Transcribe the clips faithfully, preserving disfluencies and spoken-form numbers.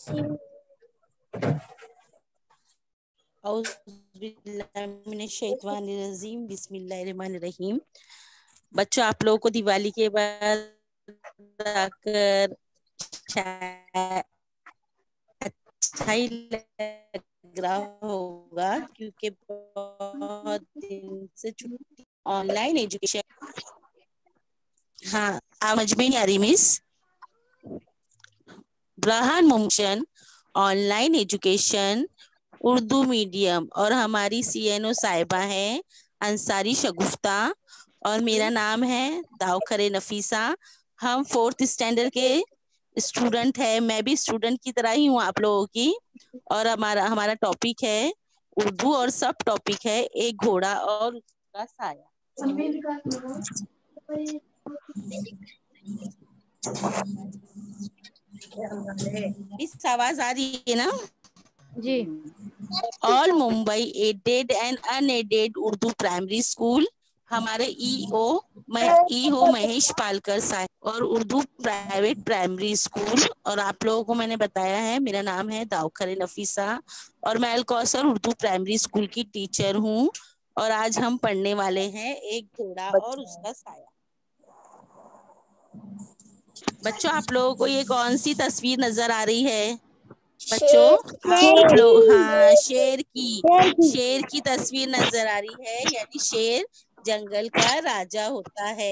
औज़ुबिल्लाहिमिनश्शैतानिर्रजीम बिस्मिल्लाहिर्रहमानिर्रहीम। बच्चों, आप लोगों को दिवाली के बाद आकर अच्छा ही लग रहा होगा, क्योंकि बहुत दिन से छुट्टी ऑनलाइन एजुकेशन। हाँ, समझ में नहीं आ रही मिस? ब्रहान मुमशन ऑनलाइन एजुकेशन उर्दू मीडियम, और हमारी सीएनओ साहिबा हैं अंसारी शगुफ्ता, और मेरा नाम है दावखरे नफीसा। हम फोर्थ स्टैंडर्ड के स्टूडेंट है। मैं भी स्टूडेंट की तरह ही हूँ आप लोगों की। और हमारा हमारा टॉपिक है उर्दू, और सब टॉपिक है एक घोड़ा और उसका साया। इस आवाज आ रही है ना जी? All Mumbai aided and unaided Urdu primary school, हमारे ईओ ईओ महेश पालकर साहब, और उर्दू प्राइवेट प्राइमरी स्कूल। और आप लोगों को मैंने बताया है, मेरा नाम है दावखरे नफीसा, और मैं अलकौसर उर्दू प्राइमरी स्कूल की टीचर हूँ। और आज हम पढ़ने वाले हैं एक घोड़ा और उसका साया। बच्चों, आप लोगों को ये कौन सी तस्वीर नजर आ रही है? बच्चों, आप लोग, हाँ, शेर की शेर की तस्वीर नजर आ रही है, यानी शेर जंगल का राजा होता है।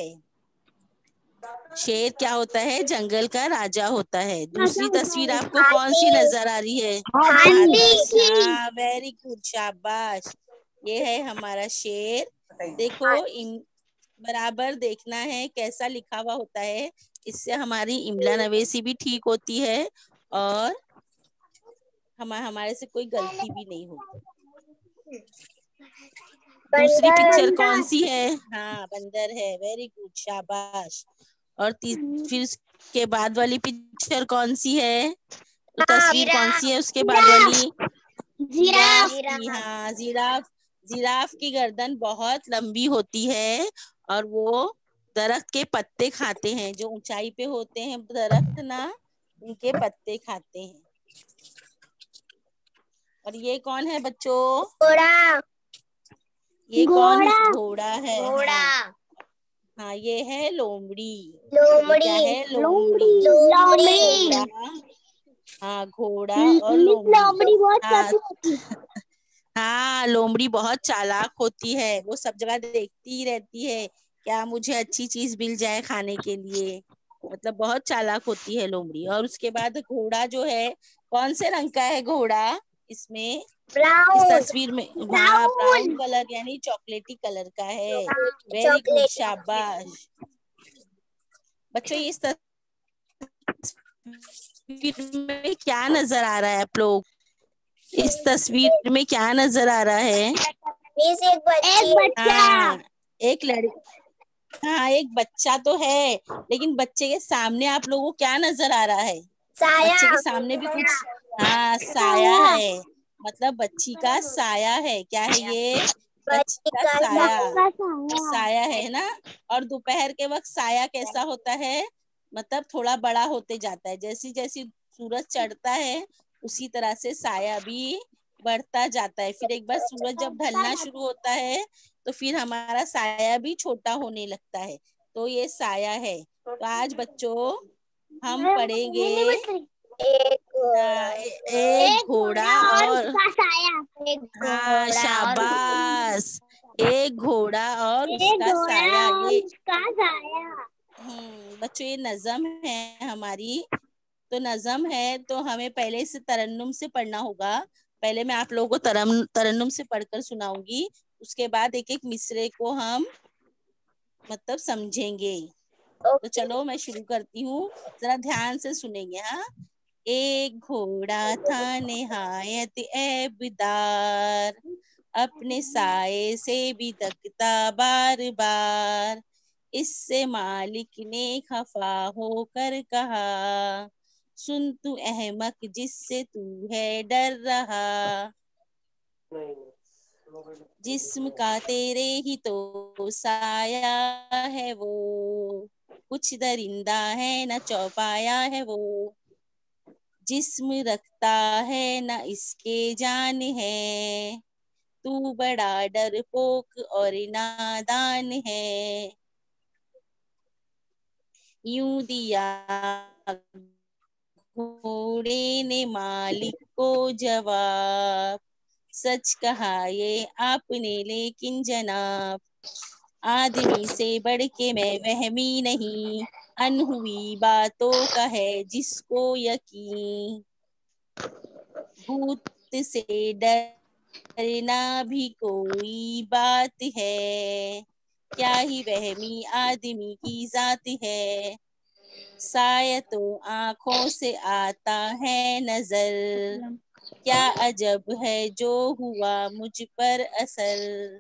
शेर क्या होता है? जंगल का राजा होता है। दूसरी तस्वीर आपको कौन सी नजर आ रही है? हाथी। हाँ, वेरी गुड, शाबाश। ये है हमारा शेर। देखो, इन बराबर देखना है कैसा लिखा हुआ होता है, इससे हमारी इमला नवेसी भी ठीक होती है, और हम हमारे से कोई गलती भी नहीं होती। दूसरी पिक्चर कौन सी है? हाँ, बंदर है, वेरी गुड, शाबाश। और फिर उसके बाद वाली पिक्चर कौन सी है? तो तस्वीर कौन सी है उसके बाद वाली? जिराफ की। हाँ, जिराफ। जिराफ की गर्दन बहुत लंबी होती है, और वो दरख्त के पत्ते खाते हैं। जो ऊंचाई पे होते हैं दरख्त ना, उनके पत्ते खाते हैं। और ये कौन है बच्चों? घोड़ा। ये कौन है? घोड़ा है। घोड़ा। हाँ, हाँ, ये है लोमड़ी। लोमड़ी क्या है? लोमड़ी। लोमड़ी। घोड़ा। हाँ, घोड़ा और लोमड़ी। हाँ, हाँ, लोमड़ी बहुत चालाक होती है। वो सब जगह देखती ही रहती है, क्या मुझे अच्छी चीज मिल जाए खाने के लिए। मतलब बहुत चालाक होती है लोमड़ी। और उसके बाद घोड़ा जो है, कौन से रंग का है घोड़ा इसमें? इस तस्वीर में, हाँ, ब्राउन कलर यानी चॉकलेटी कलर का है। वेरी गुड, शाबाश। बच्चों, इस तस्वीर में क्या नजर आ रहा है आप लोग? इस तस्वीर में क्या नजर आ रहा है? एक बच्चा। हाँ, एक लड़की। हाँ, एक बच्चा तो है, लेकिन बच्चे के सामने आप लोगों को क्या नजर आ रहा है? साया। बच्चे के सामने भी कुछ, हाँ, साया है। मतलब बच्ची का साया है। क्या है ये? बच्ची का साया। साया है ना। और दोपहर के वक्त साया कैसा होता है? मतलब थोड़ा बड़ा होते जाता है। जैसी जैसी सूरज चढ़ता है, उसी तरह से साया भी बढ़ता जाता है। फिर एक बार सूरज जब ढलना शुरू होता है, तो फिर हमारा साया भी छोटा होने लगता है। तो ये साया है। तो आज बच्चों हम पढ़ेंगे एक घोड़ा, एक घोड़ा और उसका साया। हाँ, शाबाश। एक घोड़ा और उसका साया। ये उसका साया। हम्म बच्चों, ये नज़म है हमारी। तो नज़म है, तो हमें पहले से तरन्नुम से पढ़ना होगा। पहले मैं आप लोगों को तरम तरन्नुम से पढ़कर सुनाऊंगी, उसके बाद एक एक मिसरे को हम मतलब समझेंगे। तो चलो मैं शुरू करती हूँ, जरा ध्यान से सुनेंगे। हाँ। एक घोड़ा था निहायत ऐबदार, अपने साए से भी दकता बार बार। इससे मालिक ने खफा होकर कहा, सुन तू अहमक, जिससे तू है डर रहा। जिस्म का तेरे ही तो साया है वो, कुछ दरिंदा है न चौपाया है वो। जिस्म रखता है न इसके जान है, तू बड़ा डरपोक और नादान है। यूं दिया घोड़े ने मालिक को जवाब, सच कहा ये आपने लेकिन जनाब, आदमी से बढ़ के मैं वहमी नहीं, अनहुई बातों का है जिसको यकीन, भूत से डरना भी कोई बात है, क्या ही वहमी आदमी की जात है, साया तो आंखों से आता है नजर, क्या अजब है जो हुआ मुझ पर असर,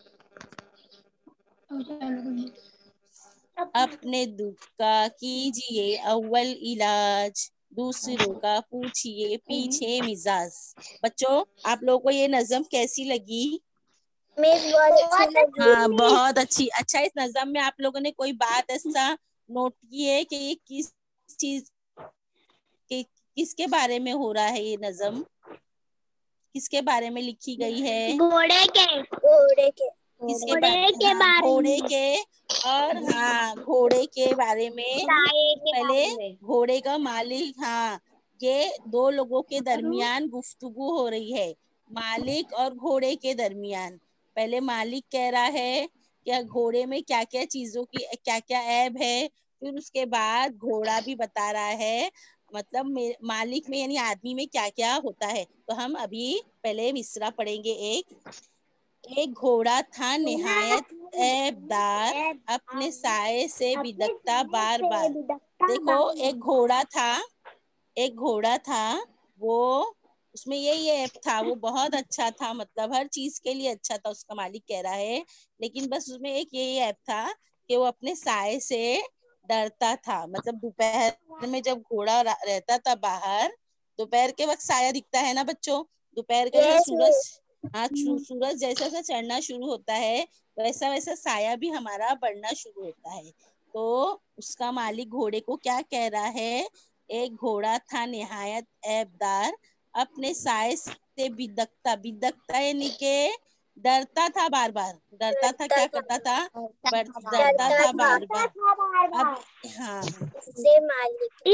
अपने दुख का कीजिए अव्वल इलाज, दूसरों का पूछिए पीछे मिजाज। बच्चों, आप लोगों को ये नज़म कैसी लगी? मिस बहुत अच्छी लगी। हाँ, बहुत अच्छी। अच्छा, इस नज़म में आप लोगों ने कोई बात ऐसा नोट की है कि ये किस चीज के किसके बारे में हो रहा है? ये नज़म किसके बारे में लिखी गई है? घोड़े के घोड़े के किसके बारे के हाँ, घोड़े के और हाँ घोड़े के बारे में। पहले घोड़े का मालिक, हाँ, ये दो लोगों के दरमियान गुफ्तगू हो रही है, मालिक और घोड़े के दरमियान। पहले मालिक कह रहा है कि घोड़े में क्या क्या चीजों की क्या क्या ऐब है, फिर उसके बाद घोड़ा भी बता रहा है मतलब मालिक में यानी आदमी में क्या क्या होता है। तो हम अभी पहले मिसरा पढ़ेंगे। एक एक घोड़ा था निहायत ऐबदार, अपने साये से बिदकता बार बार। देखो, एक घोड़ा था एक घोड़ा था वो उसमें यही ऐप था, वो बहुत अच्छा था, मतलब हर चीज के लिए अच्छा था, उसका मालिक कह रहा है। लेकिन बस उसमें एक यही ऐप था कि वो अपने साये से डरता था। मतलब दोपहर में जब घोड़ा रहता था बाहर, दोपहर के वक्त साया दिखता है ना बच्चों, दोपहर के जैसे सूरज हाँ सूरज जैसा सा चढ़ना शुरू होता है, वैसा वैसा साया भी हमारा बढ़ना शुरू होता है। तो उसका मालिक घोड़े को क्या कह रहा है? एक घोड़ा था निहायत ऐबदार, अपने साये से बिदकता बिदकता यानी के डरता था बार बार। डरता था, क्या करता था? डरता था बार बार। अब हाँ, इससे मालिक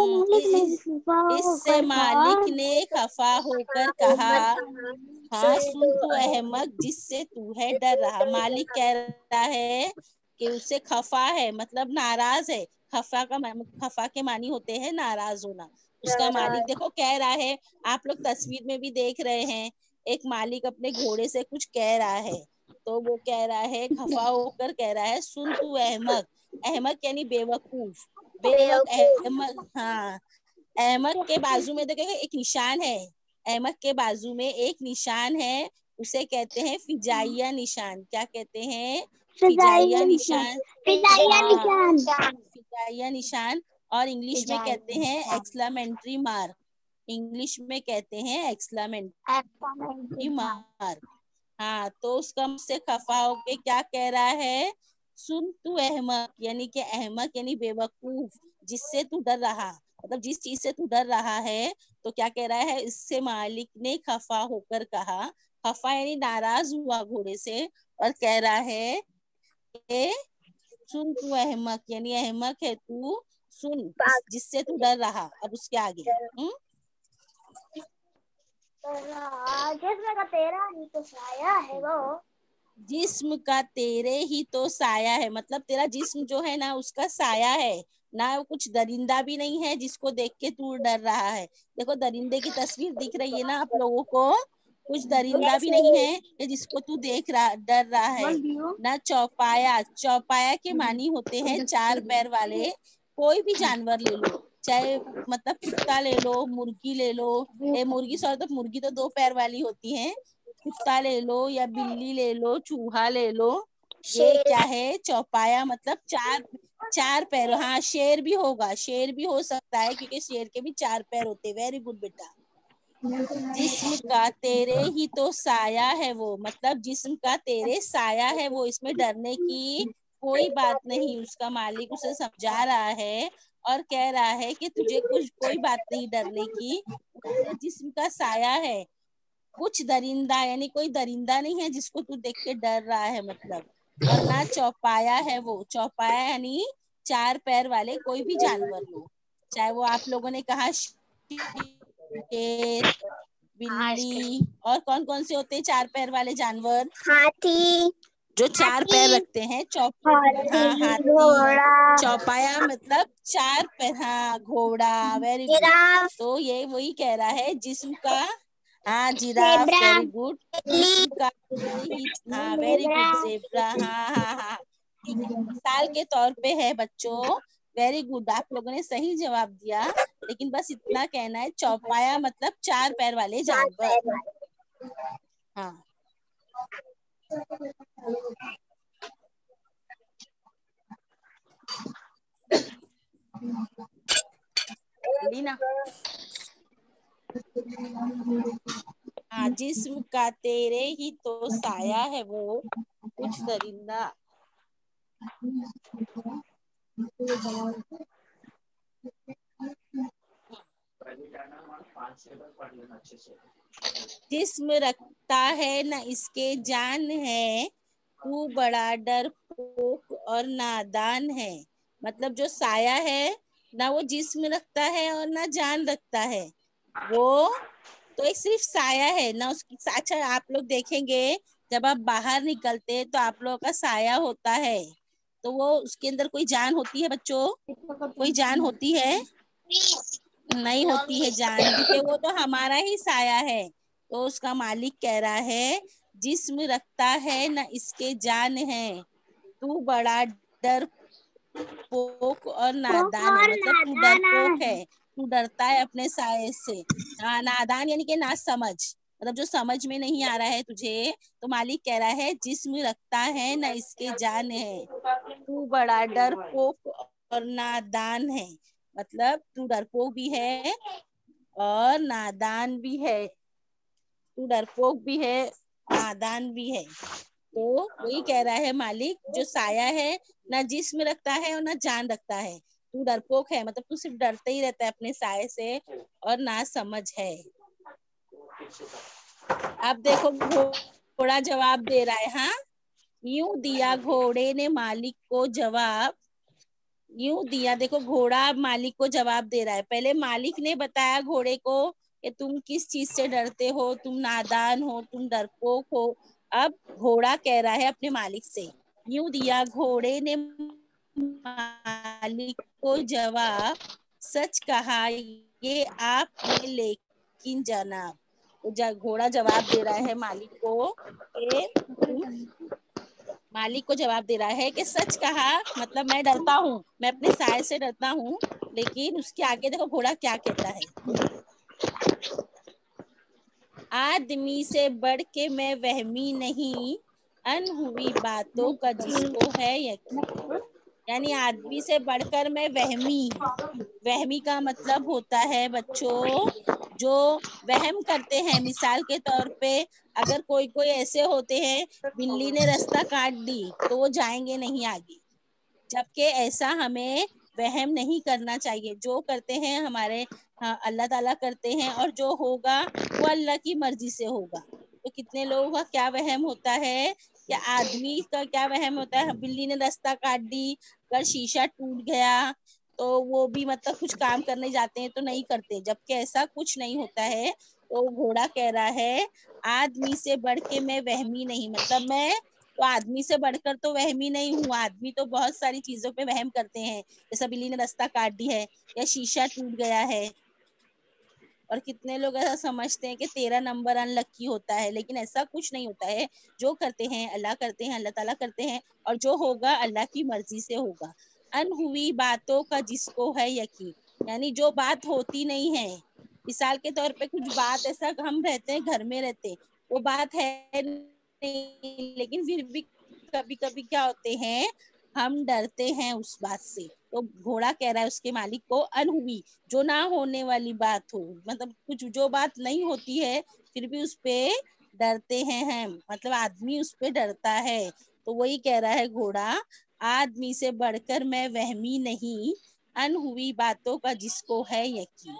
ने इससे मालिक ने खफा होकर कहा, हाँ सुन तू अहमक जिससे तू है डर रहा। मालिक कह रहा है कि उससे खफा है, मतलब नाराज है। खफा का खफा के मानी होते हैं नाराज होना। उसका मालिक देखो कह रहा है, आप लोग तस्वीर में भी देख रहे हैं, एक मालिक अपने घोड़े से कुछ कह रहा है। तो वो कह रहा है, खफा होकर कह रहा है, सुन तू अहमक। अहमक यानी बेवकूफ, बेवक अहमक। हाँ, अहमक के बाजू में देखो एक निशान है, अहमक के बाजू में एक निशान है, उसे कहते हैं फिजाइया निशान। क्या कहते हैं? फिजाइया निशान। फिजाइया निशान। और इंग्लिश में कहते हैं एक्सक्लेमेटरी मार्क। इंग्लिश में कहते हैं एक्सक्लेमेटरी मार्क। हाँ, तो उसका मुझसे खफा होके क्या कह रहा है? सुन तू अहमक, यानी कि अहमक यानी बेवकूफ, जिससे तू डर रहा, मतलब जिस चीज से तू डर रहा है। तो क्या कह रहा है? इससे मालिक ने खफा होकर कहा, खफा यानी नाराज हुआ घोड़े से, और कह रहा है कि सुन तू अहमक, यानी अहमक है तू, सुन जिससे तू डर रहा। अब उसके आगे हुँ? जिस्म का तेरा ही तो साया है वो, जिस्म का तेरे ही तो साया है, मतलब तेरा जिस्म जो है ना उसका साया है ना, कुछ दरिंदा भी नहीं है जिसको देख के तू डर रहा है। देखो दरिंदे की तस्वीर दिख रही है ना आप लोगों को, कुछ दरिंदा भी नहीं है कि जिसको तू देख रहा डर रहा है ना। चौपाया, चौपाया के मानी होते हैं चार पैर वाले कोई भी जानवर ले लो, चाहे मतलब कुत्ता ले लो, मुर्गी ले लो, ए मुर्गी सॉरी तो मुर्गी तो दो पैर वाली होती है, कुत्ता ले लो या बिल्ली ले लो, चूहा ले लो, ये क्या है? चौपाया, मतलब चार चार पैर। हाँ, शेर भी होगा, शेर भी हो सकता है क्योंकि शेर के भी चार पैर होते। वेरी गुड बेटा। जिस्म का तेरे ही तो साया है वो, मतलब जिस्म का तेरे साया है वो, इसमें डरने की कोई बात नहीं। उसका मालिक उसे समझा रहा है, और कह रहा है कि तुझे कुछ कोई बात नहीं डरने की, तेरे जिस्म का साया है कुछ दरिंदा, यानी कोई दरिंदा नहीं है जिसको तू देख के डर रहा है मतलब। और ना चौपाया है वो, चौपाया यानी चार पैर वाले कोई भी जानवर लो, चाहे वो आप लोगों ने कहा शेर, बिल्ली, और कौन कौन से होते हैं चार पैर वाले जानवर? हाथी, जो चार पैर रखते हैं चौप हाथी, हाँ हाथी। घोड़ा, चौपाया मतलब चार पैर, हाँ घोड़ा, वेरी गुड। जिराफ, तो ये वही कह रहा है जिस्म का, हाँ जिराफ, जेब्रा, वेरी गुड। जिस्म का ही, हाँ वेरी जेब्रा, गुड, जेब्रा, हाँ हाँ हाँ ठीक है, मिसाल के तौर पे है बच्चों, वेरी गुड, आप लोगों ने सही जवाब दिया। लेकिन बस इतना कहना है, चौपाया मतलब चार पैर वाले चार जानवर। पैर वाले। हाँ लीना, हाँ जिस्म का तेरे ही तो साया है वो कुछ दरिंदा। जिस्म रखता है न इसके जान है, तू बड़ा डरपोक और नादान है। मतलब जो साया है ना वो जिस्म रखता है और ना जान रखता है, वो तो एक सिर्फ साया है ना उसकी। अच्छा आप लोग देखेंगे जब आप बाहर निकलते तो आप लोगों का साया होता है, तो वो उसके अंदर कोई जान होती है बच्चों? कोई जान होती है? नहीं होती है जान, क्योंकि वो तो हमारा ही साया है। तो उसका मालिक कह रहा है जिस्म रखता है न इसके जान है, तू बड़ा डरपोक और नादान है। और मतलब तू नादाना, डरपोक है, तू डरता है अपने साये से। हाँ नादान यानी कि ना समझ, मतलब जो समझ में नहीं आ रहा है तुझे। तो मालिक कह रहा है जिस्म रखता है न इसके जान है, तू बड़ा डरपोक और नादान है। मतलब तू डरपोक भी है और नादान भी है, तू डरपोक भी है नादान भी है। तो वही कह रहा है मालिक, जो साया है ना जिस्म रखता है और ना जान रखता है, तू डरपोक है मतलब तू सिर्फ डरते ही रहता है अपने साये से, और ना समझ है। अब देखो घोड़ा जवाब दे रहा है, हाँ यूं दिया घोड़े ने मालिक को जवाब, यूं दिया, देखो घोड़ा मालिक को जवाब दे रहा है। पहले मालिक ने बताया घोड़े को कि तुम किस चीज से डरते हो, तुम नादान हो, तुम डरपोक हो। अब घोड़ा कह रहा है अपने मालिक से, यूं दिया घोड़े ने मालिक को जवाब, सच कहा ये आपने लेकिन जनाब। तो घोड़ा जवाब दे रहा है मालिक को कि तुम, मालिक को जवाब दे रहा है कि सच कहा, मतलब मैं डरता हूँ, मैं अपने साय से डरता हूँ। लेकिन उसके आगे देखो घोड़ा क्या कहता है, आदमी से बढ़ के मैं वहमी नहीं, अनहुई बातों का जिसको है यकीन। यानी आदमी से बढ़कर मैं वहमी हूँ। वहमी का मतलब होता है बच्चों जो वहम करते हैं। मिसाल के तौर पे अगर कोई कोई ऐसे होते हैं, बिल्ली ने रास्ता काट दी तो वो जाएंगे नहीं आगे, जबकि ऐसा हमें वहम नहीं करना चाहिए। जो करते हैं हमारे, हाँ, अल्लाह ताला करते हैं, और जो होगा वो अल्लाह की मर्जी से होगा। तो कितने लोगों का क्या वहम होता है, या आदमी का क्या वहम होता है, बिल्ली ने रास्ता काट दी, अगर शीशा टूट गया तो वो भी मतलब कुछ काम करने जाते हैं तो नहीं करते, जबकि ऐसा कुछ नहीं होता है। तो घोड़ा कह रहा है आदमी से बढ़ के मैं वहमी नहीं, मतलब मैं तो आदमी से बढ़कर तो वहमी नहीं हूँ। आदमी तो बहुत सारी चीजों पे वहम करते हैं, जैसा बिल्ली ने रास्ता काट दी है या शीशा टूट गया है। और कितने लोग ऐसा समझते हैं कि तेरह नंबर अनलक्की होता है, लेकिन ऐसा कुछ नहीं होता है। जो करते हैं अल्लाह करते हैं, अल्लाह ताला करते हैं, और जो होगा अल्लाह की मर्जी से होगा। अनहुई बातों का जिसको है यकीन, यानी जो बात होती नहीं है। मिसाल के तौर पे कुछ बात ऐसा, हम रहते हैं घर में रहते, वो बात है नहीं, लेकिन फिर भी कभी कभी क्या होते हैं, हम डरते हैं उस बात से। तो घोड़ा कह रहा है उसके मालिक को, अनहुई जो ना होने वाली बात हो, मतलब कुछ जो बात नहीं होती है फिर भी उस पे डरते हैं हम, मतलब आदमी उस पे डरता है। तो वही कह रहा है घोड़ा, आदमी से बढ़कर मैं वहमी नहीं, अनहुई बातों का जिसको है यकीन।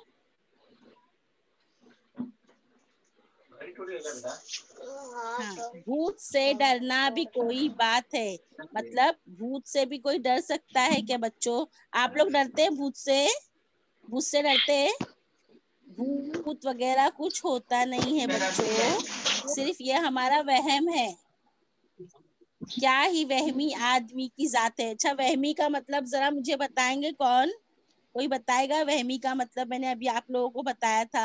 हाँ, भूत से डरना भी कोई बात है, मतलब भूत से भी कोई डर सकता है क्या बच्चों? आप लोग डरते हैं भूत से? भूत से डरते हैं? भूत वगैरह कुछ होता नहीं है बच्चों, सिर्फ ये हमारा वहम है। क्या ही वहमी आदमी की जात है। अच्छा, वहमी का मतलब जरा मुझे बताएंगे कौन? कोई बताएगा वहमी का मतलब? मैंने अभी आप लोगों को बताया था,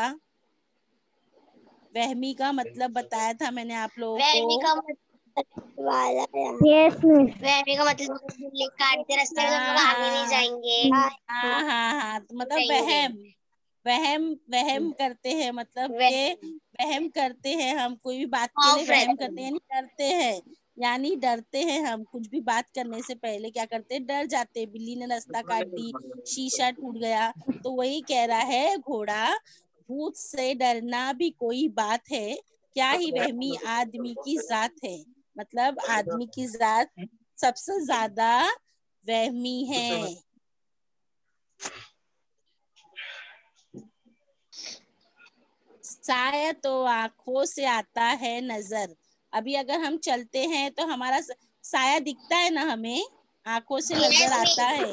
वहमी का मतलब बताया था मैंने आप लोगों वहमी को। का मतलब वाला यस मिस, वहमी का मतलब काटते रास्ते में हम लोग आगे नहीं जाएंगे। हाँ हाँ हाँ, तो मतलब वहम वहम वहम करते हैं, मतलब के वहम करते हैं हम, कोई भी बात के लिए वहम करते हैं, यानी डरते हैं। यानी डरते हैं हम, कुछ भी बात करने से पहले क्या करते हैं? डर जाते हैं। बिल्ली ने रास्ता काट दी, शीशा टूट गया, तो वही कह रहा है घोड़ा, भूत से डरना भी कोई बात है, क्या ही वहमी आदमी की जात है। मतलब आदमी की जात सबसे ज्यादा वहमी है। साया तो आंखों से आता है नजर। अभी अगर हम चलते हैं तो हमारा साया दिखता है ना, हमें आंखों से नजर आता है।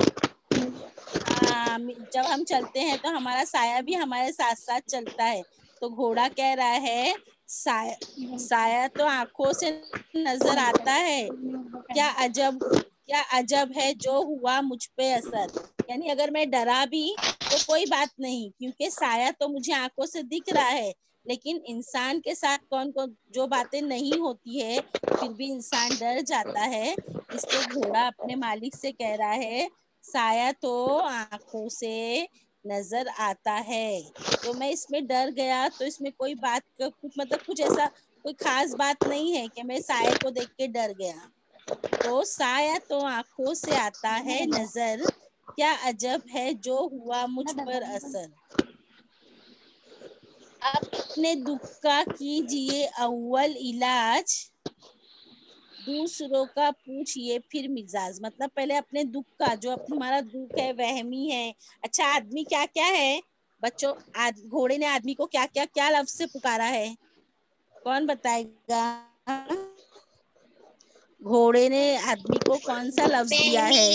हाँ, जब हम चलते हैं तो हमारा साया भी हमारे साथ साथ चलता है। तो घोड़ा कह रहा है साया साया तो आंखों से नजर आता है, क्या अजब क्या अजब है जो हुआ मुझ पे असर। यानी अगर मैं डरा भी तो कोई बात नहीं, क्योंकि साया तो मुझे आंखों से दिख रहा है। लेकिन इंसान के साथ कौन कौन जो बातें नहीं होती है, फिर भी इंसान डर जाता है। इसलिए घोड़ा अपने मालिक से कह रहा है साया तो आंखों से नजर आता है। तो मैं इसमें डर गया, तो इसमें कोई बात कुछ मतलब कुछ ऐसा कोई खास बात नहीं है कि मैं साये को देख के डर गया। तो साया तो आंखों से आता है नजर, क्या अजब है जो हुआ मुझ पर असर। अपने दुख का कीजिए अव्वल इलाज, दूसरों का पूछिए फिर मिजाज। मतलब पहले अपने दुख का, जो हमारा दुख है वहमी है। अच्छा, आदमी क्या क्या है बच्चों? आज घोड़े ने आदमी को क्या क्या क्या लफ्ज से पुकारा है? कौन बताएगा? घोड़े ने आदमी को कौन सा लफ्ज दिया है?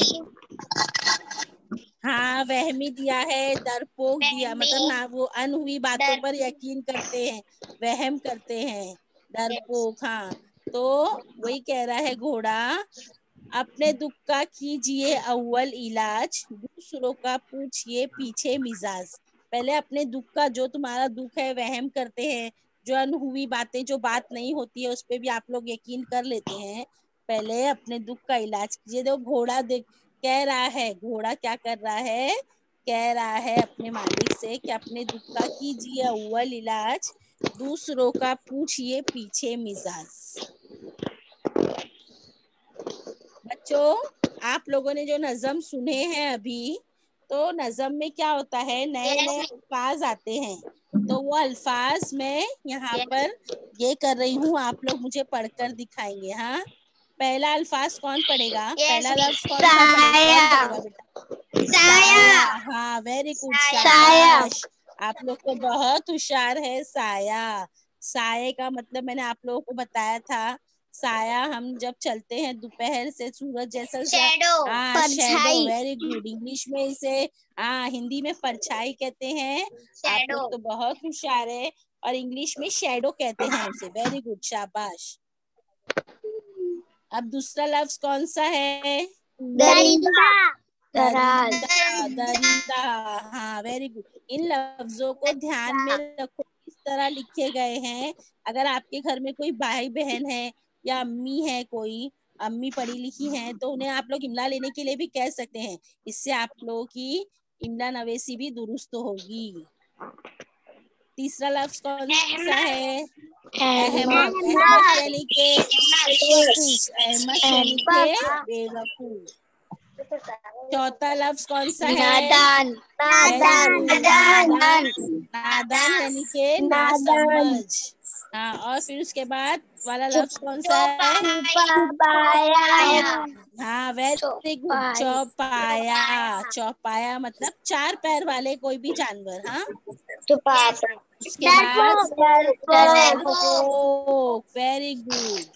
हाँ, वहमी दिया है, डरपोक दिया, मतलब ना वो अनहुई बातों पर यकीन करते हैं, वहम करते हैं, डरपोक। हाँ, तो वही कह रहा है घोड़ा, अपने दुख का कीजिए अव्वल इलाज, दूसरों का पूछिए पीछे मिजाज। पहले अपने दुख का, जो तुम्हारा दुख है वहम करते हैं, जो अनहुई बातें, जो बात नहीं होती है उस पर भी आप लोग यकीन कर लेते हैं। पहले अपने दुख का इलाज कीजिए। देखो घोड़ा देख कह रहा है, घोड़ा क्या कर रहा है? कह रहा है अपने मालिक से कि अपने दुख का कीजिए अव्वल इलाज, दूसरों का पूछिए पीछे मिजाज। बच्चों, आप लोगों ने जो नज़म सुने हैं अभी, तो नज़म में क्या होता है, नए नए अल्फाज आते हैं। तो वो अल्फाज मैं यहाँ पर ये कर रही हूँ, आप लोग मुझे पढ़कर दिखाएंगे। हाँ, पहला अल्फाज कौन पढ़ेगा? पहला लफ्ज कौन सा पढ़ेगा? कौन पढ़ेगा बेटा? साया। हाँ, वेरी गुड, शाबाश। आप लोग तो बहुत होशियार है। साया, साये का मतलब मैंने आप लोगों को बताया था। साया हम जब चलते हैं दोपहर से सूरज जैसा, शैडो, हाँ शैडो, वेरी गुड। इंग्लिश में इसे, हाँ हिंदी में परछाई कहते हैं। आप लोग तो बहुत होशियार है, और इंग्लिश में शैडो कहते हैं उसे। वेरी गुड, शाबाश। अब दूसरा लफ्ज कौन सा है? दरिंदा, दरिंदा, दरिंदा। हाँ, वेरी गुड। इन लफ्जों को ध्यान में रखो, किस तरह लिखे गए हैं। अगर आपके घर में कोई भाई बहन है या अम्मी है, कोई अम्मी पढ़ी लिखी हैं, तो उन्हें आप लोग इमला लेने के लिए भी कह सकते हैं। इससे आप लोगों की इमला नवेसी भी दुरुस्त होगी। तीसरा लफ्ज कौन सा है? अहमक। अहमक यानी के बेवकूफ, अहमक यानी के बेवकूफ। चौथा लफ्ज कौन सा है? नादान, नादान, नादान, नादान यानी के नासमझ। हाँ, और फिर उसके बाद वाला लफ्ज कौन सा है? हाँ, वेरी गुड, चौपाया। चौपाया मतलब चार पैर वाले कोई भी जानवर। हाँ, उसके बाद डरपोक, वेरी गुड।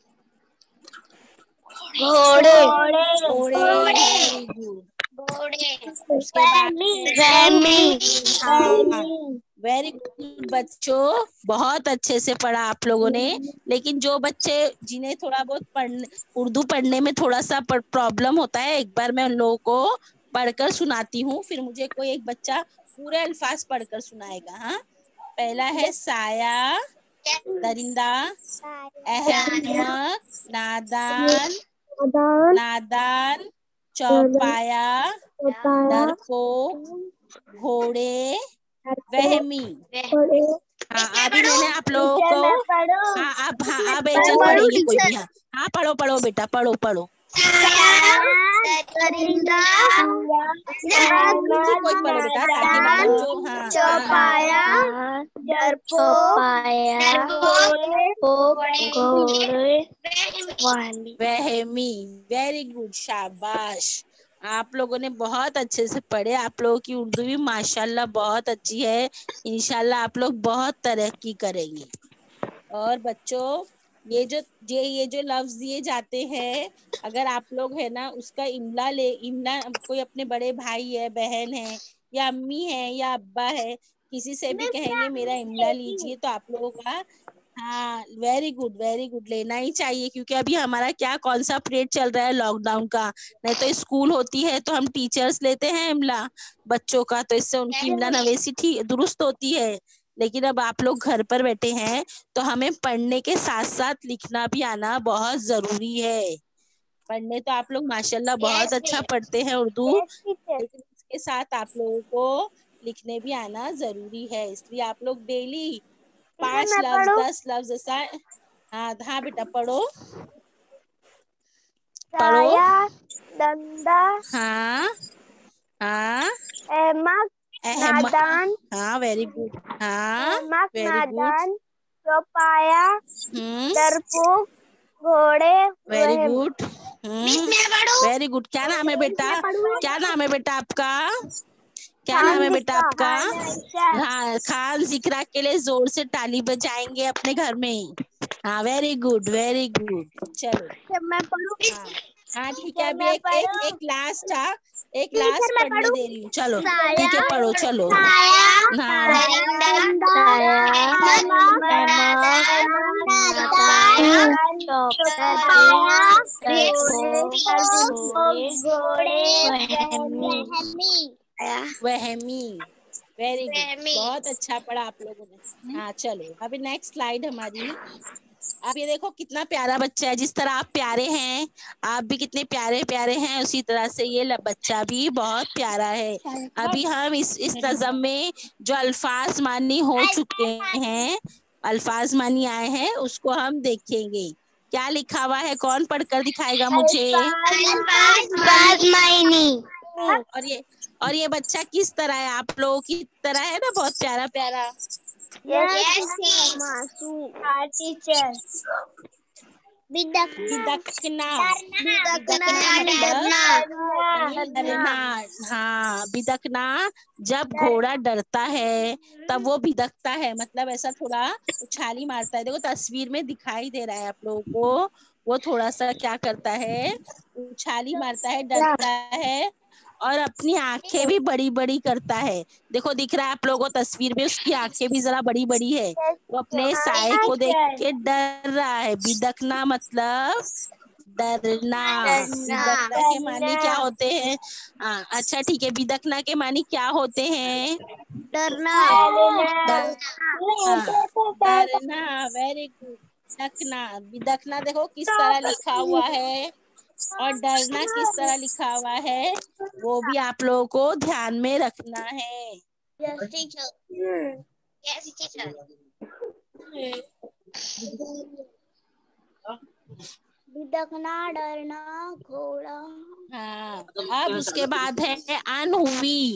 घोड़े, घोड़े, वेरी गुड। उसके बाद हाँ, वेरी गुड बच्चों, बहुत अच्छे से पढ़ा आप लोगों ने। लेकिन जो बच्चे जिन्हें थोड़ा बहुत पढ़ने उर्दू पढ़ने में थोड़ा सा प्रॉब्लम होता है, एक बार मैं उन लोगों को पढ़कर सुनाती हूँ, फिर मुझे कोई एक बच्चा पूरे अल्फाज पढ़कर सुनाएगा। हाँ, पहला है साया, दरिंदा, अहमक, नादान, नादान, चौपाया, डरपोक, घोड़े, वहमी। हाँ, अभी मैंने आप लोगों को हाँ अब हाँ अब एक जन पढ़ेंगे कोई भी। हाँ हाँ, पढ़ो पढ़ो बेटा, पढ़ो पढ़ो। दरिंदा, कोई पढ़ो बेटा, ताकि मतलब जो हाँ चौपाया, डरपोक, घोड़े, वहमी, वेरी गुड, शाबाश। आप लोगों ने बहुत अच्छे से पढ़े। आप लोगों की उर्दू भी माशाल्लाह बहुत अच्छी है। इंशाल्लाह आप लोग बहुत तरक्की करेंगे। और बच्चों, ये जो ये ये जो लफ्ज दिए जाते हैं, अगर आप लोग है ना उसका इमला ले इमला कोई अपने बड़े भाई है, बहन है, या अम्मी है, या अब्बा है, किसी से भी कहेंगे मेरा इमला लीजिए, तो आप लोगों का हाँ, वेरी गुड वेरी गुड, लेना ही चाहिए। क्योंकि अभी हमारा क्या कौन सा पीरियड चल रहा है, लॉकडाउन का। नहीं तो स्कूल होती है तो हम टीचर्स लेते हैं इमला बच्चों का, तो इससे उनकी इमला नवेसी ठीक दुरुस्त होती है। लेकिन अब आप लोग घर पर बैठे हैं, तो हमें पढ़ने के साथ साथ लिखना भी आना बहुत जरूरी है। पढ़ने तो आप लोग माशाल्लाह बहुत अच्छा पढ़ते हैं उर्दू, लेकिन इसके साथ आप लोगों को लिखने भी आना जरूरी है। इसलिए आप लोग डेली पांच लफ्ज, दस लफ्ज ऐसा। हाँ हाँ बेटा, पढ़ो पढ़ो। दंदा, हाँ हाँ, अहमक, अहम नादान, हाँ, वेरी गुड। हाँ, अहमक, वेरी गुड। नादान, चौपाया, हम्म, डरपोक, घोड़े, वेरी वहम। गुड। Hmm, very good. क्या नाम है बेटा? क्या नाम है बेटा आपका? क्या नाम खान है बेटा जिक्का, आपका? हाँ, खान जिक्रा के लिए जोर से ताली बजाएंगे अपने घर में। हाँ, वेरी गुड वेरी गुड। चलो, मैं पढ़ूं? हाँ हाँ, ठीक है। टीचर अभी मैं एक एक पढ़ूं? एक लास्ट था, एक टीचर लास्ट मैं पढ़ने पढ़ूं? दे रही हूँ। चलो साया, ठीक है, पढ़ो चलो। साया, हाँ, दरिंदा, अहमक, नादान, चौपाया, घोड़े, वहमी। वहमी, वेरी गुड, बहुत अच्छा पढ़ा आप लोगों ने। हाँ, चलो अभी नेक्स्ट स्लाइड हमारी। आप ये देखो कितना प्यारा बच्चा है। जिस तरह आप प्यारे हैं, आप भी कितने प्यारे प्यारे हैं, उसी तरह से ये ल- बच्चा भी बहुत प्यारा है। अभी हम इस इस नज़म में जो अल्फाज मानी हो चुके हैं, अल्फाज मानी आए हैं, उसको हम देखेंगे। क्या लिखा हुआ है, कौन पढ़कर दिखाएगा मुझे? और ये और ये बच्चा किस तरह है? आप लोगों की तरह है ना, बहुत प्यारा प्यारा। मासूम। हाँ टीचर। बिदकना, बिदकना, बिदकना मतलब डरना। डरना। हाँ, बिदकना, जब घोड़ा डरता है तब वो बिदकता है, मतलब ऐसा थोड़ा उछाली मारता है। देखो तस्वीर में दिखाई दे रहा है आप लोगों को, वो थोड़ा सा क्या करता है, उछाली मारता है, डरता है, और अपनी आंखें भी बड़ी बड़ी करता है। देखो दिख रहा है आप लोगों को तस्वीर में, उसकी आंखें भी जरा बड़ी बड़ी है। वो अपने साय को देख के डर रहा है। बिदकना मतलब डरना। बिदकना के मानी क्या होते हैं? हाँ, अच्छा ठीक है, बिदकना के मानी क्या होते हैं? डरना। डरना, डरना, वेरी गुड। बिदकना, बिदकना देखो किस तरह लिखा हुआ है, और डरना किस तरह लिखा हुआ है, वो भी आप लोगों को ध्यान में रखना है। Yes, teacher. Yes, teacher. बिदकना, डरना, घोड़ा। हाँ, अब उसके बाद है अनहुई।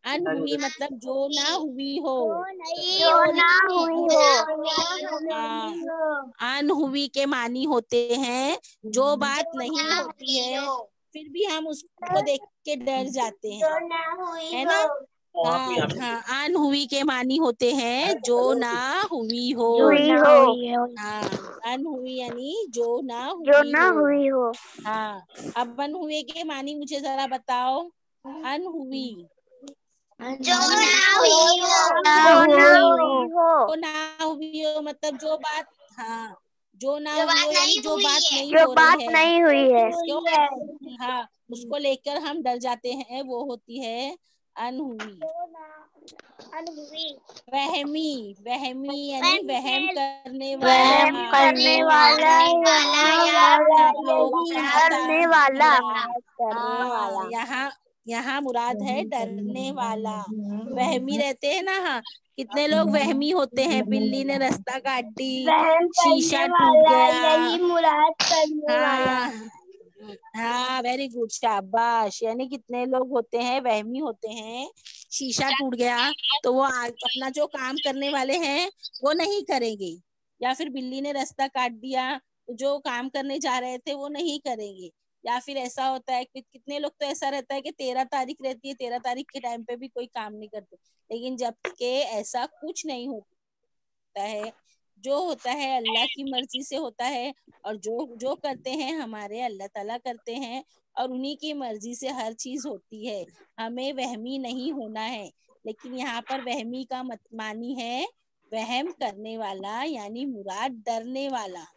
अनहुई मतलब जो ना हुई हो, जो ना हुई हो। हाँ, अनहुई के मानी होते हैं जो बात नहीं होती है, फिर भी हम उसको देख के डर जाते हैं, जो ना हुई है हो। ना। हाँ हाँ, अनहुई के मानी होते हैं जो ना हुई हो। हुई हो। हाँ, अनहुई यानी जो ना जो हुई ना हो। हुई हो। हाँ, अब अनहुए के मानी मुझे जरा बताओ। अनहुई, जो ना हुई हो। जो ना हुई हो। जो ना हुई हो मतलब जो बात, हाँ, जो ना जो हुई बात हो यानी नहीं जो हुई बात है। नहीं जो हो बात रही है, नहीं हुई है। उसको, हाँ, उसको लेकर हम डर जाते हैं, वो होती है अनहुई। अनहुई। वहमी, वहमी यानी वहम करने वाला। वहम करने वाला। आप लोग डरने वाला। हाँ, यहाँ यहाँ मुराद है डरने वाला। वहमी रहते हैं ना, हाँ, कितने लोग वहमी होते हैं। बिल्ली ने रास्ता काट दी, वहम शीशा करने टूट वाला, गया। यही मुराद करने वाला। हाँ हाँ, वेरी गुड, शाबाश। यानी कितने लोग होते हैं वहमी होते हैं, शीशा टूट गया तो वो आ, अपना जो काम करने वाले हैं वो नहीं करेंगे, या फिर बिल्ली ने रास्ता काट दिया तो जो काम करने जा रहे थे वो नहीं करेंगे। या फिर ऐसा होता है कि कितने लोग तो ऐसा रहता है कि तेरह तारीख रहती है, तेरह तारीख के टाइम पे भी कोई काम नहीं करते, लेकिन जबकि ऐसा कुछ नहीं होता है। जो होता है अल्लाह की मर्जी से होता है, और जो जो करते हैं हमारे अल्लाह ताला करते हैं, और उन्हीं की मर्जी से हर चीज होती है। हमें वहमी नहीं होना है। लेकिन यहाँ पर वहमी का मत मानी है वहम करने वाला, यानी मुराद डरने वाला।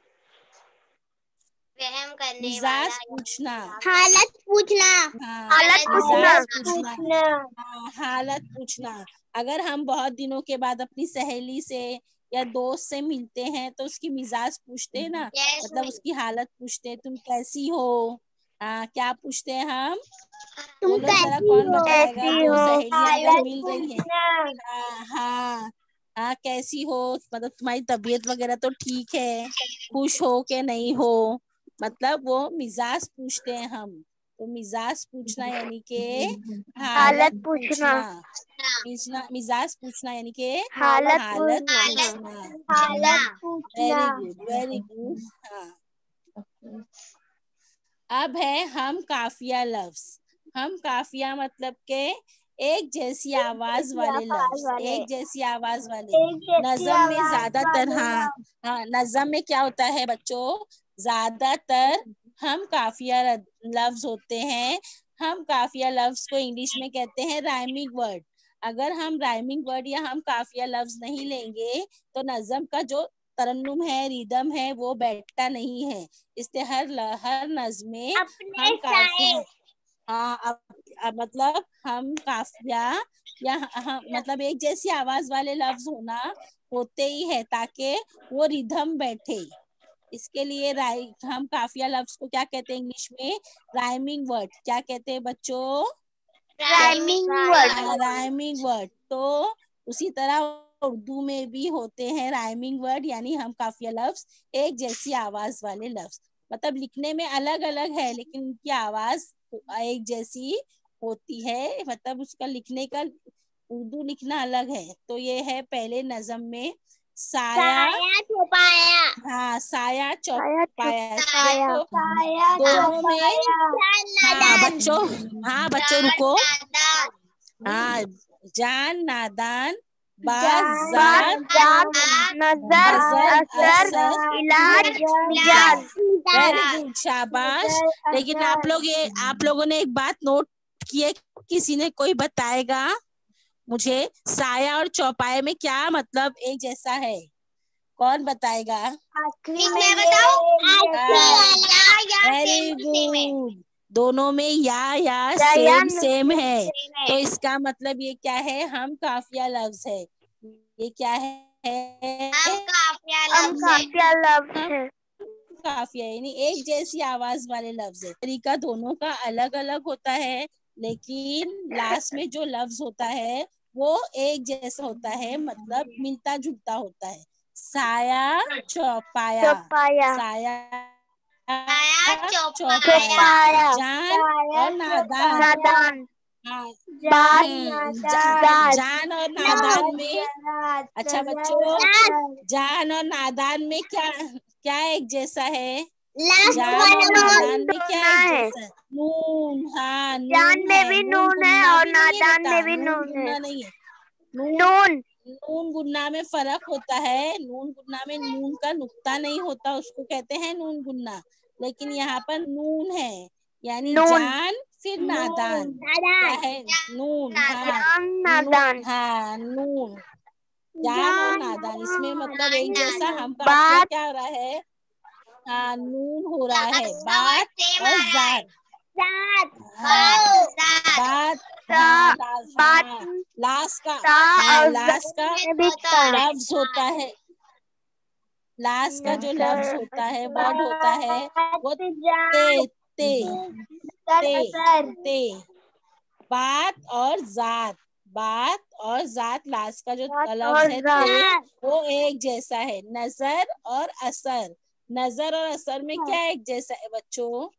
वहम करने वाला। मिजाज पूछना, हालत पूछना। हाँ, हालत पूछना। मिजाज पूछना, हाँ, हालत पूछना। अगर हम बहुत दिनों के बाद अपनी सहेली से या दोस्त से मिलते हैं तो उसकी मिजाज पूछते हैं ना, मतलब उसकी हालत पूछते हैं, तुम कैसी हो। हाँ, क्या पूछते हैं हम? तुम बोलो जरा, कैसी कौन हो। बताएगा? कैसी दो हो। सहेलियां अगर हालत मिल रही हैं, पूछना। हाँ हाँ हाँ, कैसी हो मतलब तुम्हारी तबीयत वगैरह तो ठीक है, खुश हो के नहीं हो, मतलब वो मिजाज पूछते हैं हम। तो मिजाज पूछना यानी के हालत हालत पूछना। पूछना। मिजना- मिजाज पूछना यानी के हालत हालत पूछना। पूछना। हालत पूछना। Very good, very good. हाँ, अब है हम काफिया लफ्ज। हम काफिया मतलब के एक जैसी आवाज जैसी वाले आवाज लफ्ज, वाले। एक जैसी आवाज वाले। एक जैसी नज़म में आवाज ज्यादातर, वाले हाँ लफ्ज। हाँ, नज़म में क्या होता है बच्चों, ज्यादातर हम काफिया र- लफ्ज होते हैं। हम काफिया लफ्ज को इंग्लिश में कहते हैं राइमिंग वर्ड। अगर हम राइमिंग वर्ड या हम काफिया लफ्ज नहीं लेंगे तो नज़म का जो तरन्नुम है, रिदम है, वो बैठता नहीं है। इसलिए हर ल- हर नज़्म में अपने हम काफिया, साए। हाँ, अब, अब मतलब हम काफिया या हम मतलब एक जैसी आवाज वाले लफ्ज होना होते ही है ताकि वो रिदम बैठे। इसके लिए राइ हम काफिया लफ्ज को क्या कहते हैं इंग्लिश में? Rhyming word. क्या कहते हैं बच्चों? Rhyming word. Rhyming word. तो उसी तरह उर्दू में भी होते हैं राइमिंग वर्ड, यानी हम काफिया लफ्ज, एक जैसी आवाज वाले लफ्ज। मतलब लिखने में अलग अलग है लेकिन उनकी आवाज एक जैसी होती है, मतलब उसका लिखने का उर्दू लिखना अलग है। तो ये है पहले नज़म में साया, साया छुपाया। हाँ, साया साया चौपाया। छुपाया। देखो साया दोनों में, छुपाया। हाँ बच्चों, हाँ बच्चों रुको, नादान। हाँ, जान नादान, बात बाजार जात। नजर नजर असर। असर इलाज मिजाज। मिजाज। वेरी गुड, शाबाश। लेकिन आप लोग ये आप लोगों ने एक बात नोट की है, किसी ने कोई बताएगा मुझे साया और चौपाए में क्या मतलब एक जैसा है? कौन बताएगा? मैं बताऊं? वेरी गुड, दोनों में या या या सेम सेम है। सेम है। तो इसका मतलब ये क्या है? हम काफिया लफ्ज है। ये क्या है? हम काफिया हम लफ्ज है। काफिया लफ्ज हम है। काफिया यानी एक जैसी आवाज वाले लफ्ज है। तरीका दोनों का अलग अलग होता है, लेकिन लास्ट में जो लफ्ज होता है वो एक जैसा होता है, मतलब मिलता जुलता होता है। साया चौपाया, चौपाया। साया साया चौपाया, चौपाया। जान साया और नादान। नादान। हाँ जात, हम्म, जा, जान और नादान में, अच्छा बच्चों, जान और नादान में क्या क्या एक जैसा है? जान और नादान में क्या एक जैसा है? नून, हाँ जान नून में है, भी नून नून है गुन्ना और भी नहीं है नादान बेटा, में भी नून नून है। गुन्ना नहीं है। नून नून नून गुन्ना में फर्क होता है। नून गुन्ना में नून का नुक्ता नहीं होता, उसको कहते हैं नून गुन्ना। लेकिन यहाँ पर नून है, यानी नून जान फिर नादान, क्या है? नून, हाँ जान नू नादान हाँ नून, जान और नादान, इसमें मतलब एक जैसा हम आप लोग बात क्या हो रहा है? हाँ नून हो रहा है, बात और जात। हाँ बात, हाँ लास्ट, बात हाँ लास्ट का, ता हाँ और लास्ट का में भी ता। लफ्ज होता है, लास्ट का जो लफ्ज होता है, वर्ड होता है, वो ते ते ते ते। बात और जात, बात और जात, लास्ट का जो लफ्ज और है रात ते, वो एक जैसा है। नजर और असर, नजर और असर में क्या एक जैसा है बच्चों?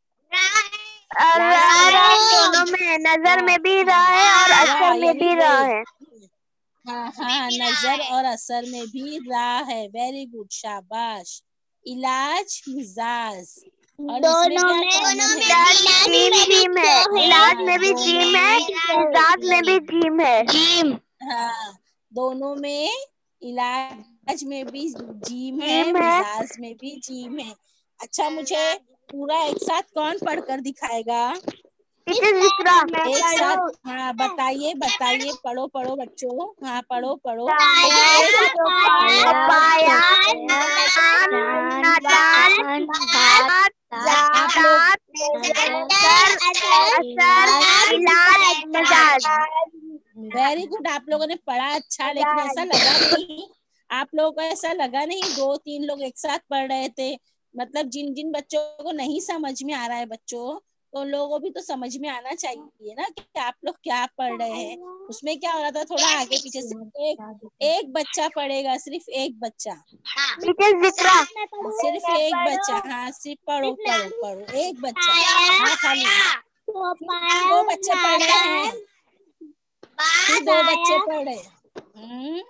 लास्ट का रात लफ्ज, दोनों में, नजर हाँ में भी रहा हाँ है और रा असर में यानी भी रे, रहा है। हाँ हाँ नजर और असर में भी रा है। वेरी गुड, शाबाश। इलाज, मिजाज, और इसमें दोनों क्या में कॉमन है? इलाज जीम जीम है, इलाज हाँ में भी दोनों जीम है, में, मिजाज में भी जीम है। जीम हाँ दोनों में, इलाज में भी जीम है, जीम है। मिजाज में भी जीम है। अच्छा, मुझे पूरा एक साथ कौन पढ़कर दिखाएगा? टीचर जिक्रा एक साथ, हाँ बताइए बताइए, पढ़ो पढ़ो बच्चों, हाँ पढ़ो पढ़ो, लेकिन साया एक एक, चौपाया नादान नादान बात आप लोग, जात नजर असर इलाज मिजाज। वेरी गुड, आप लोगों ने पढ़ा अच्छा, लेकिन ऐसा लगा नहीं, आप लोगों को ऐसा लगा नहीं दो तीन लोग एक साथ पढ़ रहे थे, मतलब जिन जिन बच्चों को नहीं समझ में आ रहा है बच्चों, तो उन लोगों को भी तो समझ में आना चाहिए ना कि आप लोग क्या पढ़ रहे हैं। उसमें क्या हो रहा था, थोड़ा आगे पीछे से, एक एक बच्चा पढ़ेगा, सिर्फ एक बच्चा, टीचर जिक्रा सिर्फ एक बच्चा, हाँ सिर्फ पढ़ो पढ़ो पढ़ो, एक बच्चा, हाँ खाली दो बच्चे पढ़ रहे हैं, फिर दो बच्चे पढ़ रहे हैं। हम्म,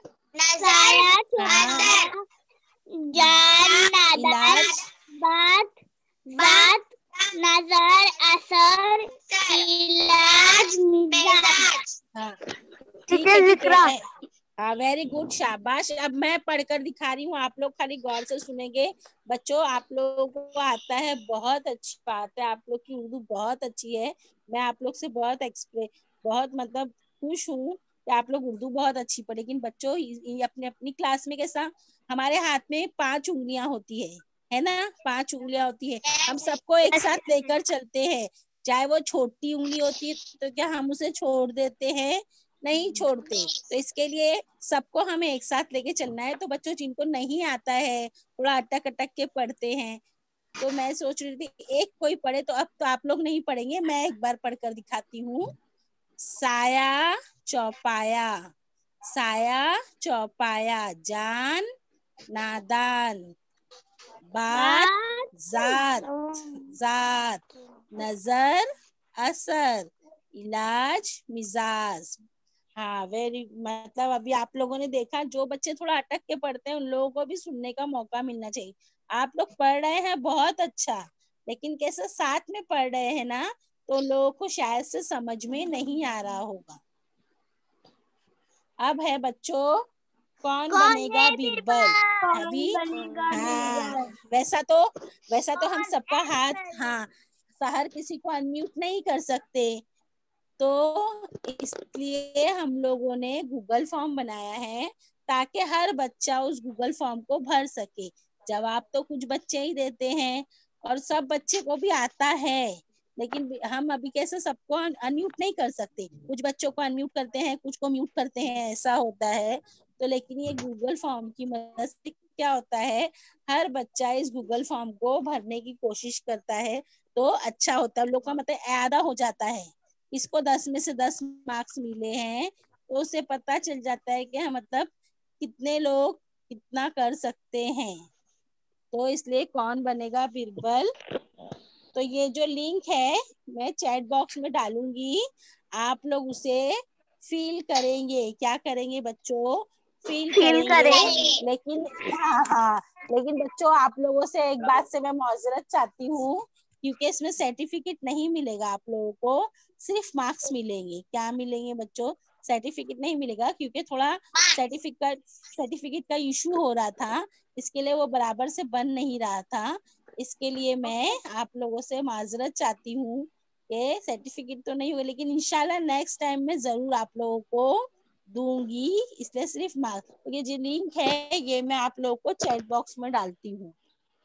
हाँ इलाज, बात बात नजर असर इलाज मिजाज। हाँ ठीक है ठीक है, हाँ वेरी गुड, शाबाश। अब मैं पढ़कर दिखा रही हूँ, आप लोग खाली गौर से सुनेंगे। बच्चों आप लोगों को आता है, बहुत अच्छी बात है, आप लोग की उर्दू बहुत अच्छी है। मैं आप लोग से बहुत एक्सप्रे बहुत मतलब खुश हूँ कि आप लोग उर्दू बहुत अच्छी पढ़े। लेकिन बच्चों ये अपने अपनी क्लास में कैसा, हमारे हाथ में पांच उंगलियां होती है है ना, पांच उंगलियां होती है, हम सबको एक साथ लेकर चलते हैं। चाहे वो छोटी उंगली होती है तो क्या हम उसे छोड़ देते हैं? नहीं छोड़ते। तो इसके लिए सबको हमें एक साथ लेके चलना है। तो बच्चों जिनको नहीं आता है, थोड़ा अटक अटक के पढ़ते हैं, तो मैं सोच रही थी एक कोई पढ़े, तो अब तो आप लोग नहीं पढ़ेंगे, मैं एक बार पढ़कर दिखाती हूँ। साया चौपाया, साया चौपाया, जान नादान, बात जात जात, नजर असर, इलाज मिजाज। हाँ वेरी, मतलब अभी आप लोगों ने देखा, जो बच्चे थोड़ा अटक के पढ़ते हैं उन लोगों को भी सुनने का मौका मिलना चाहिए। आप लोग पढ़ रहे हैं बहुत अच्छा, लेकिन कैसे साथ में पढ़ रहे हैं ना, तो लोगों को शायद से समझ में नहीं आ रहा होगा। अब है बच्चों, कौन बनेगा बीरबल? अभी हाँ, वैसा तो वैसा तो हम सबका हाथ, हाँ हर किसी को अनम्यूट नहीं कर सकते, तो इसलिए हम लोगों ने गूगल फॉर्म बनाया है, ताकि हर बच्चा उस गूगल फॉर्म को भर सके। जवाब तो कुछ बच्चे ही देते हैं, और सब बच्चे को भी आता है, लेकिन हम अभी कैसे सबको अनम्यूट नहीं कर सकते, कुछ बच्चों को अनम्यूट करते हैं, कुछ को म्यूट करते हैं, ऐसा होता है। तो लेकिन ये गूगल फॉर्म की मदद से क्या होता है, हर बच्चा इस गूगल फॉर्म को भरने की कोशिश करता है, तो अच्छा होता है, लोग का मतलब ज्यादा हो जाता है। इसको दस में से दस मार्क्स मिले हैं, तो उसे पता चल जाता है कि हम मतलब कितने लोग कितना कर सकते हैं। तो इसलिए कौन बनेगा बीरबल? तो ये जो लिंक है मैं चैट बॉक्स में डालूंगी, आप लोग उसे फील करेंगे। क्या करेंगे बच्चों? फील फील करेंगे। करेंगे। लेकिन हाँ हाँ लेकिन बच्चों आप लोगों से एक बात से मैं माजरत चाहती हूँ, क्योंकि इसमें सर्टिफिकेट नहीं मिलेगा आप लोगों को, सिर्फ मार्क्स मिलेंगे। क्या मिलेंगे बच्चों? सर्टिफिकेट नहीं मिलेगा, क्योंकि थोड़ा सर्टिफिकेट सर्टिफिकेट का इशू हो रहा था, इसके लिए वो बराबर से बन नहीं रहा था। इसके लिए मैं आप लोगों से माजरत चाहती हूँ कि सर्टिफिकेट तो नहीं हुआ, लेकिन इंशाल्लाह नेक्स्ट टाइम में जरूर आप लोगों को दूंगी। इसलिए सिर्फ मार्क्स, तो ये जो लिंक है ये मैं आप लोगों को चैट बॉक्स में डालती हूँ।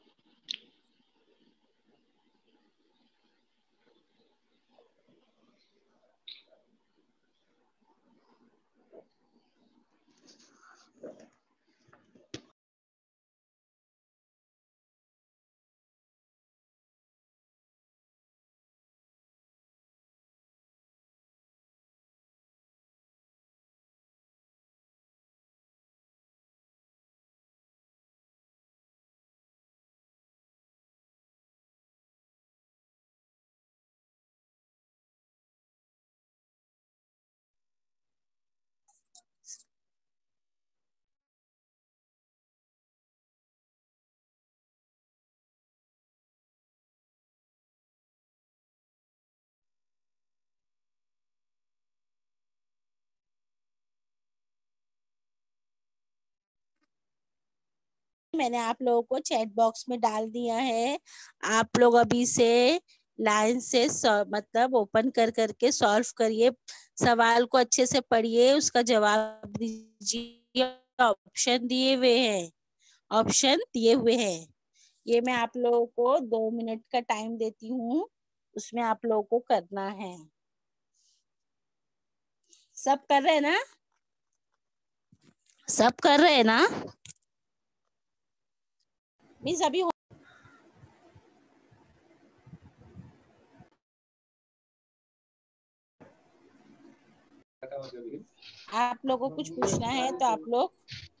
मैंने आप लोगों को चैट बॉक्स में डाल दिया है। आप लोग अभी से लाइन से मतलब ओपन कर करके सॉल्व करिए, सवाल को अच्छे से पढ़िए, उसका जवाब दीजिए। ऑप्शन दिए हुए हैं, ऑप्शन दिए हुए हैं। ये मैं आप लोगों को दो मिनट का टाइम देती हूँ, उसमें आप लोगों को करना है। सब कर रहे हैं ना? सब कर रहे हैं ना? मीन्स अभी आप लोगों को कुछ पूछना है तो आप लोग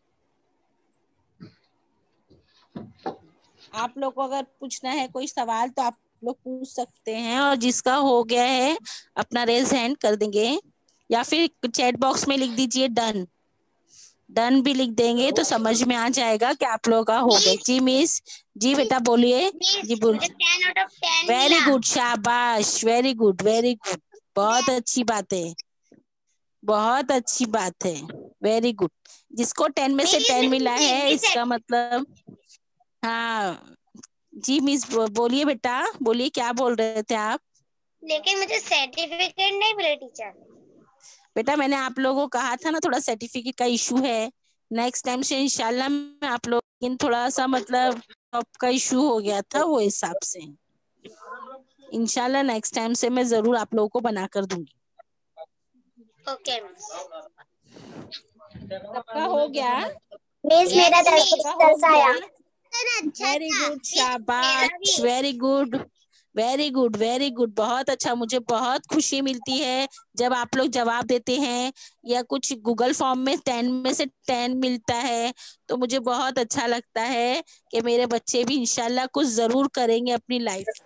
आप लोग को अगर पूछना है कोई सवाल तो आप लोग पूछ सकते हैं, और जिसका हो गया है अपना रेज हैंड कर देंगे, या फिर चैट बॉक्स में लिख दीजिए डन। डन भी लिख देंगे तो समझ में आ जाएगा कि आप लोगों का हो गया। जी मिस, जी बेटा बोलिए। जी बोल। Ten out of ten very मिला। गुड, शाबाश, वेरी गुड वेरी गुड, बहुत अच्छी बात है, बहुत अच्छी बात है, वेरी गुड। जिसको टेन में से टेन मिला है इसका मतलब, हाँ जी मिस बोलिए बेटा, बोलिए क्या बोल रहे थे आप? लेकिन मुझे सर्टिफिकेट नहीं मिला टीचर। बेटा मैंने आप लोगों को कहा था ना थोड़ा सर्टिफिकेट का इशू है, नेक्स्ट टाइम से इंशाल्लाह मैं आप लोग, थोड़ा सा मतलब आपका इशू हो गया था वो हिसाब से, इंशाल्लाह नेक्स्ट टाइम से मैं जरूर आप लोगों को बना कर दूंगी। ओके सबका हो गया? मिस, मेरा दस दस आया। वेरी गुड, शाबाश, very good very good very good, बहुत अच्छा। मुझे बहुत खुशी मिलती है जब आप लोग जवाब देते हैं, या कुछ गूगल फॉर्म में टेन में से टेन मिलता है, तो मुझे बहुत अच्छा लगता है कि मेरे बच्चे भी इंशाल्लाह कुछ जरूर करेंगे अपनी लाइफ।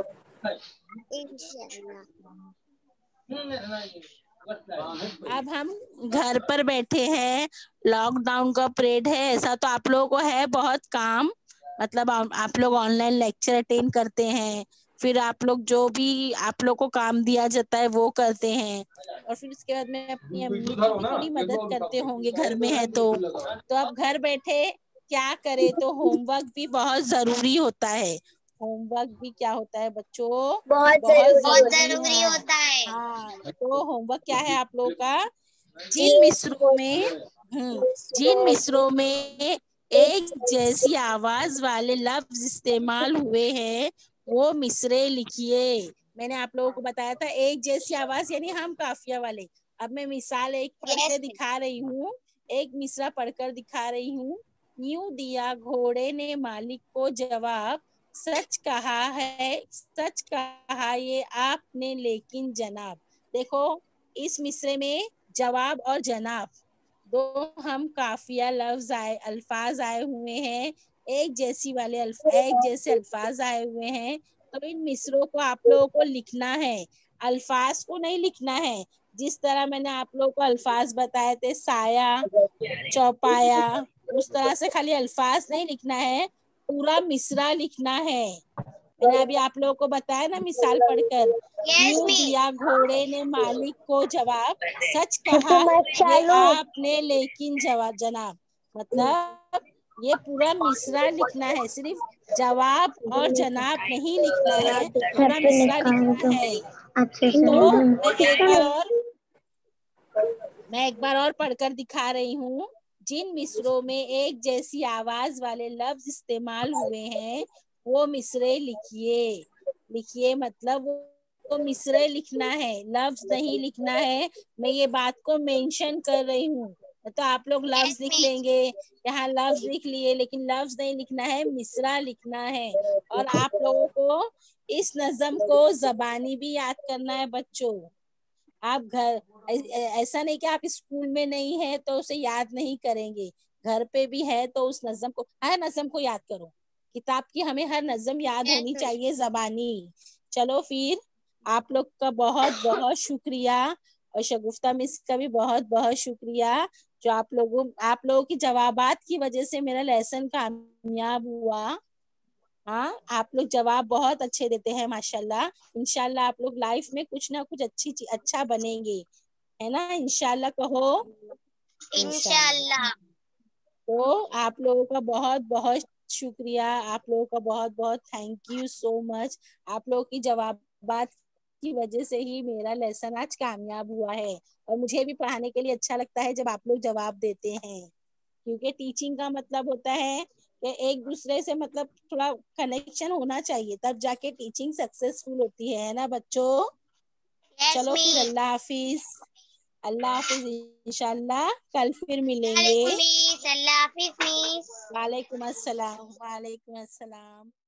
अब हम घर पर बैठे हैं, लॉकडाउन का पीरियड है, ऐसा तो आप लोगों को है बहुत काम, मतलब आप, आप लोग ऑनलाइन लेक्चर अटेंड करते हैं, फिर आप लोग जो भी आप लोग को काम दिया जाता है वो करते हैं, और फिर उसके बाद में अपनी अम्मी की भी थोड़ी मदद करते होंगे घर में है तो तो अब घर बैठे क्या करे, तो होमवर्क भी बहुत जरूरी होता है। होमवर्क भी क्या होता है बच्चों? बहुत बहुत जरूरी जरूरी जरूरी है। होता है। हाँ, तो होमवर्क क्या है आप लोगों का? जी जिन मिसरों में हम्म जिन मिसरों में एक जैसी आवाज वाले लफ्ज इस्तेमाल हुए हैं वो मिसरे लिखिए। मैंने आप लोगों को बताया था एक जैसी आवाज यानी हम काफिया वाले। अब मैं मिसाल एक पढ़ के दिखा रही हूँ, एक मिसरा पढ़कर दिखा रही हूँ। यूं दिया घोड़े ने मालिक को जवाब, सच कहा है सच कहा ये आपने लेकिन जनाब। देखो इस मिसरे में जवाब और जनाब दो हम काफिया लफ्ज आए अल्फाज आए हुए हैं, एक जैसी वाले अल्फ एक जैसे अल्फाज आए हुए हैं, तो इन मिसरों को आप लोगों को लिखना है, अल्फाज को नहीं लिखना है। जिस तरह मैंने आप लोगों को अल्फाज बताए थे, साया, चौपाया, उस तरह से खाली अल्फाज नहीं लिखना है, पूरा मिसरा लिखना है। मैंने अभी आप लोगों को बताया ना मिसाल पढ़कर, यूं दिया घोड़े ने मालिक को जवाब, सच कहा ये आपने लेकिन जवाब जनाब। मतलब ये पूरा मिसरा लिखना है, सिर्फ जवाब और जनाब नहीं लिखना है, पूरा मिसरा लिखना है। तो मैं एक बार और मैं एक बार और पढ़कर दिखा रही हूँ। जिन मिसरों में एक जैसी आवाज वाले लफ्ज इस्तेमाल हुए हैं वो मिसरे लिखिए। लिखिए मतलब वो मिसरे लिखना है, लफ्ज नहीं लिखना है। मैं ये बात को मेंशन कर रही हूँ, तो आप लोग लफ्ज लिख लेंगे, यहाँ लफ्ज लिख लिए, लेकिन लफ्ज नहीं लिखना है, मिसरा लिखना है। और आप लोगों को इस नज़म को जबानी भी याद करना है बच्चों। आप घर ऐसा नहीं कि आप स्कूल में नहीं है तो उसे याद नहीं करेंगे, घर पे भी है तो उस नज़म को, हर नज़म को याद करो। किताब की हमें हर नज़म याद होनी चाहिए जबानी। चलो फिर, आप लोग का बहुत बहुत शुक्रिया, और शगुफ्ता मिस का भी बहुत बहुत शुक्रिया, जो आप लोगों आप लोगों की जवाबात की वजह से मेरा लेसन कामयाब हुआ। हाँ, आप लोग जवाब बहुत अच्छे देते हैं माशाल्लाह। इंशाल्लाह आप लोग लाइफ में कुछ ना कुछ अच्छी अच्छा बनेंगे, है ना? इंशाल्लाह कहो। इंशाल्लाह। तो आप लोगों का बहुत बहुत शुक्रिया, आप लोगों का बहुत बहुत थैंक यू सो मच। आप लोगों की जवाबात की वजह से ही मेरा लेसन आज कामयाब हुआ है, और मुझे भी पढ़ाने के लिए अच्छा लगता है जब आप लोग जवाब देते हैं, क्योंकि टीचिंग का मतलब होता है कि एक दूसरे से मतलब थोड़ा कनेक्शन होना चाहिए, तब जाके टीचिंग सक्सेसफुल होती है ना बच्चों? yes, चलो फिर, अल्लाह हाफिज। अल्लाह हाफिज, इंशाल्लाह कल फिर मिलेंगे। अल्लाह हाफिज मिस। वालेकुम अस्सलाम। वालेकुम अस्सलाम।